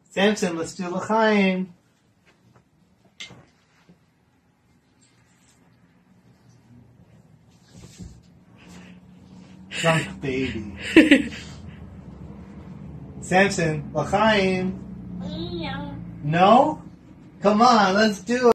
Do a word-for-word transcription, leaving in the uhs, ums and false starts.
Samson, let's do l'chaim. Drunk baby. Samson, l'chaim. No? Come on, let's do it.